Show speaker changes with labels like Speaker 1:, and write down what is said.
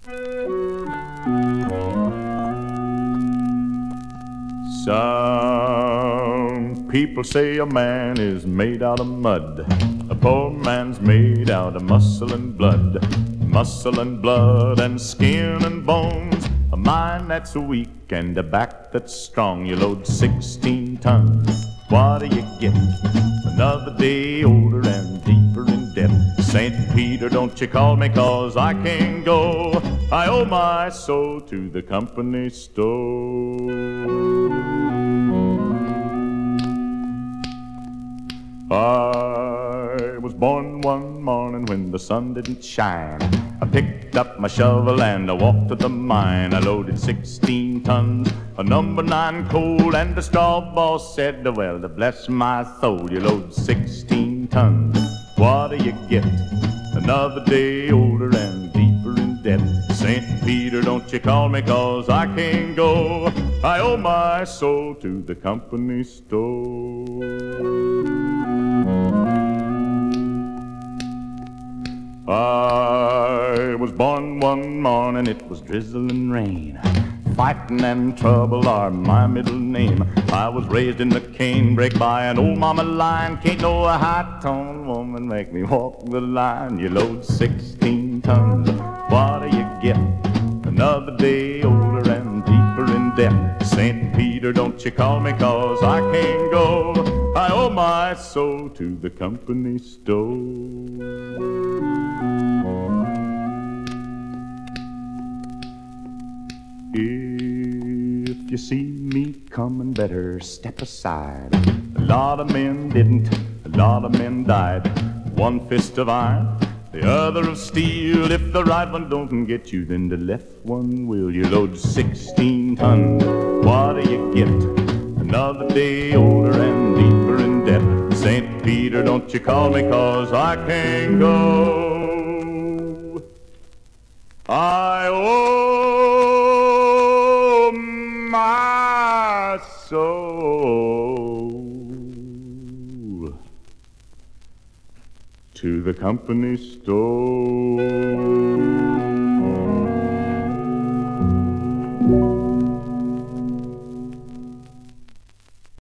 Speaker 1: Some people say a man is made out of mud. A poor man's made out of muscle and blood. Muscle and blood and skin and bones. A mind that's weak and a back that's strong. You load 16 tons. What do you get? Another day older and deeper in debt. St. Peter, don't you call me 'cause I can't go. I owe my soul to the company store. I was born one morning when the sun didn't shine. I picked up my shovel and I walked to the mine. I loaded 16 tons of number 9 coal, and the straw boss said, well, to bless my soul, you load 16 tons. What do you get? Another day older and deeper in debt. St. Peter, don't you call me 'cause I can't go. I owe my soul to the company store. I was born one morning, it was drizzling rain. Fighting and trouble are my middle name. I was raised in the canebrake by an old mama lion. Can't no high-toned woman make me walk the line. You load 16 tons, what do you get? Another day older and deeper in debt. St. Peter, don't you call me 'cause I can't go. I owe my soul to the company store. If you see me coming, better step aside. A lot of men didn't, a lot of men died. One fist of iron, the other of steel. If the right one don't get you, then the left one will. You load 16 tons, what do you get? Another day older and deeper in debt. St. Peter, don't you call me 'cause I can't go. I owe my soul to the company store.